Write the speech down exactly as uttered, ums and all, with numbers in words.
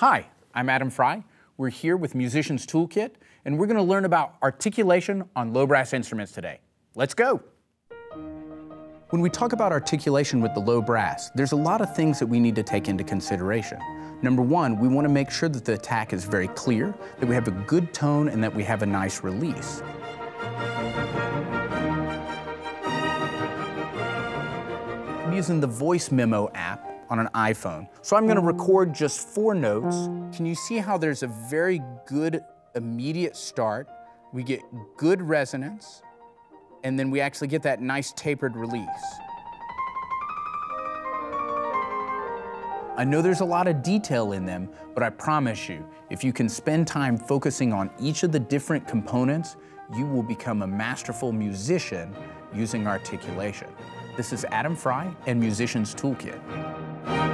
Hi, I'm Adam Frey. We're here with Musician's Toolkit, and we're going to learn about articulation on low brass instruments today. Let's go! When we talk about articulation with the low brass, there's a lot of things that we need to take into consideration. Number one, we want to make sure that the attack is very clear, that we have a good tone, and that we have a nice release. I'm using the voice memo app on an iPhone. So I'm going to record just four notes. Can you see how there's a very good immediate start? We get good resonance, and then we actually get that nice tapered release. I know there's a lot of detail in them, but I promise you, if you can spend time focusing on each of the different components, you will become a masterful musician using articulation. This is Adam Frey and Musician's Toolkit.